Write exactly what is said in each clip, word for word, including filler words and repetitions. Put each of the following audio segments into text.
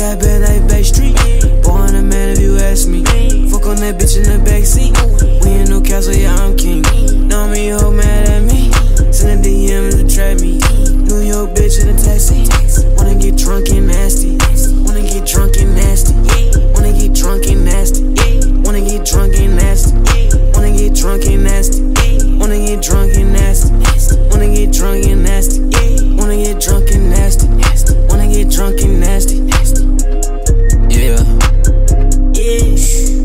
got bad like Bay Street. Bourne a man if you ask me. Fuck on that bitch in the backseat. We ain't no castle, yeah, I'm king. Know me, hoe mad at me. Send a D M to trap me. New York bitch in a taxi. Wanna get drunk and nasty. Wanna get drunk and nasty. Wanna get drunk and nasty. Wanna get drunk and nasty. Wanna get drunk and nasty. Wanna get drunk and nasty. Wanna get drunk and nasty. Wanna get drunk and nasty. Wanna get drunk and nasty. Yeah. Yeah.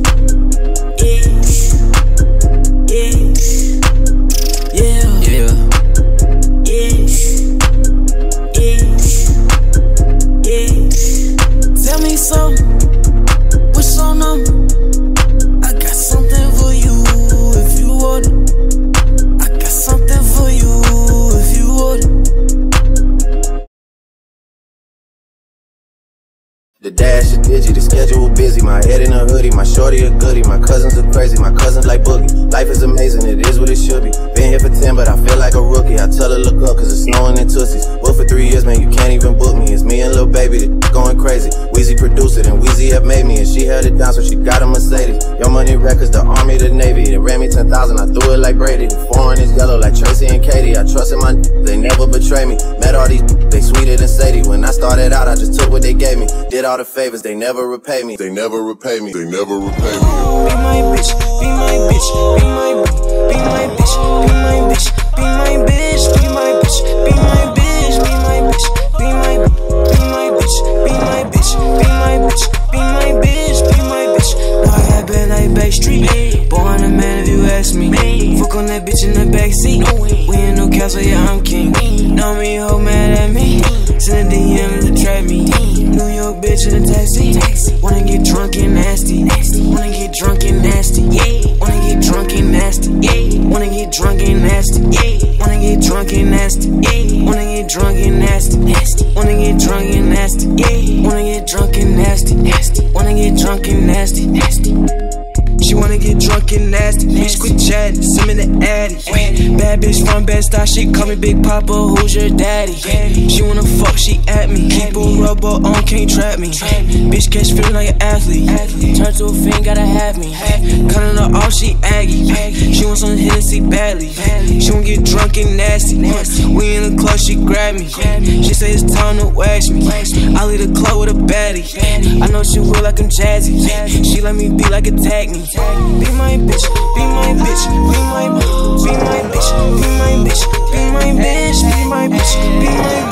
The dash is digi, the schedule busy. My head in a hoodie, my shorty a goodie. My cousins are crazy, my cousins like Boogie. Life is amazing, it is what it should be. Been here for ten, but I feel like a rookie. I tell her look up, cause it's snowing in Tootsies. But for three years, man, you can't even book me. It's me and Lil Baby, the going crazy. Weezy produced it, and Weezy have made me. And she held it down, so she got a Mercedes. Your Money Records, the Army, the Navy. They ran me ten thousand, I threw it like Brady. The foreign is yellow like Tracy and Katie. I trust in my they never betray me. Met all these, they sweeter than Sadie. When I started out, I just took what they gave me. Did all the favors, they never repay me. They never repay me. They never repay me. Be my bitch, be my bitch, be my be my bitch, be my bitch, be my bitch, be my bitch, be my bitch, be my bitch, be my be my bitch, be my bitch, be my bitch, be my bitch, be my bitch. Now I got bad like Bay Street. Bourne a man if you ask me. Fuck on that bitch in the backseat. We ain't no castle, yeah, I'm king. Know me, hoe mad at me. Send a D M to trap me. New York bitch in a taxi. Wanna get drunk and nasty. Wanna get drunk and nasty. Wanna get drunk and nasty. Wanna get drunk and nasty. Wanna get drunk and nasty. Wanna get drunk and nasty. Wanna get drunk and nasty. Wanna get drunk and nasty. Wanna get drunk and nasty. She wanna get drunk and nasty. Bitch, quit chatting, send me the addy. Bad bitch from Bed-Stuy, she call me Big Papa, who's your daddy? She wanna fuck, she at me. Keep a rubber on, can't trap me. Bitch catch feeling like an athlete. Turn to a fiend, gotta have me. Cutting her off, she aggy. She wants some Hennessy badly. She wanna get drunk and nasty. We in the club, she grab me. She say it's time to wax me. I leave the club with a baddie. I know she will like I'm jazzy. She let me be like attack me. Be my bitch, be my bitch, be my bitch, be my bitch, be my bitch, be my bitch, be my bitch, be my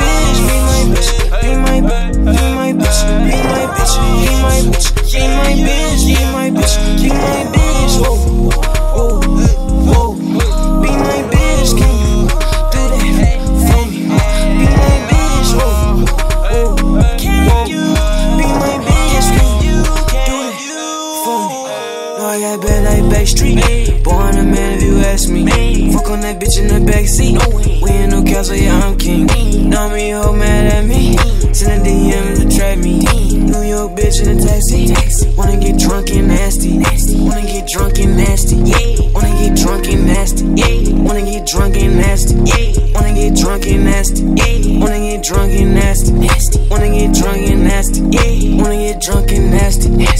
bitch, be my bitch, be my bitch, be my bitch, be my bitch, be my bitch, be my bitch, be my bitch, be my bitch, whoa, whoa, whoa, be my bitch, can you do that for me? Be my bitch, whoa, whoa, can you be my bitch, can you do that for me? I got bad like Bay Street. Bourne a man if you ask me. Fuck on that bitch in the backseat. We ain't no castle, yeah, I'm king. Know me, hoe mad at me. Send a D M to trap me. New York bitch in a taxi. Wanna get drunk and nasty. Wanna get drunk and nasty. Wanna get drunk and nasty. Wanna get drunk and nasty. Wanna get drunk and nasty. Wanna get drunk and nasty. Wanna get drunk and nasty. Wanna get drunk and nasty.